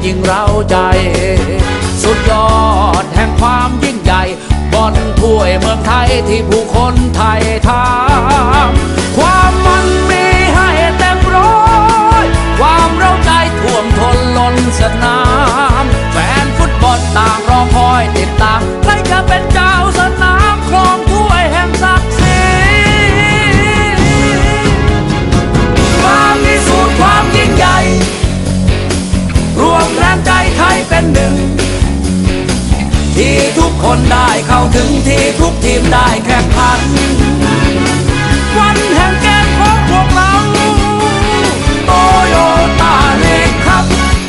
ยิ่งเร้าใจสุดยอดแห่งความยิ่งใหญ่บอลถ้วยเมืองไทยที่ผู้คนไทยทำความมันมีให้เต็มร้อยความเร้าใจท่วมท้นล้นสนามแฟนฟุตบอลต่างรอคอยติดตามใครจะเป็นเจ้าสนามครองถ้วยแห่งศักดิ์ศรีความมีสูตรความยิ่งใหญ่รวมแรงใจไทยเป็นหนึ่งที่ทุกคนได้เข้าถึงที่ทุกทีมได้แข่งขันวันแห่งเกมของพวกเราโตโยต้าลีกครับ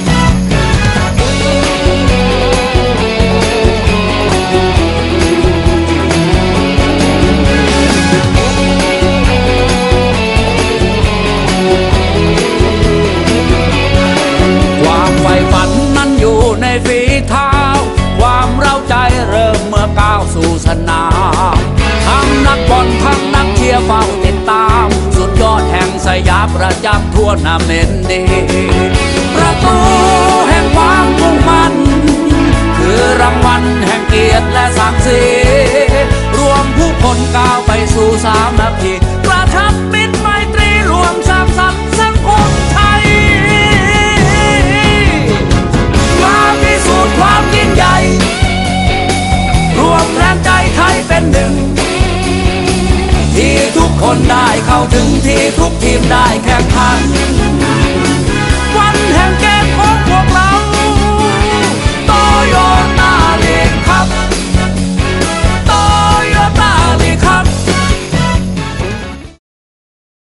ความใฝ่ฝันนั้นอยู่ในฝีเท้าความเร้าใจเริ่มเมื่อก้าวสู่สนามทั้งนักบอลทั้งนักเชียร์เฝ้าติดตามสุดยอดแห่งสยามประจำทั่วนาเมนดีประตูแห่งความมุ่งมั่นคือรางวัลแห่งเกียรติและศักดิ์ศรีรวมผู้คนก้าวไปสู่สามัคคีกระชับมิตรไมตรีรวมสร้างสรรค์สังคมไทยความพิสูจน์ความยิ่งใหญ่รวมแรงใจไทยเป็นหนึ่งที่ทุกคนได้เข้าถึงที่ทุกทีมได้แข่งขัน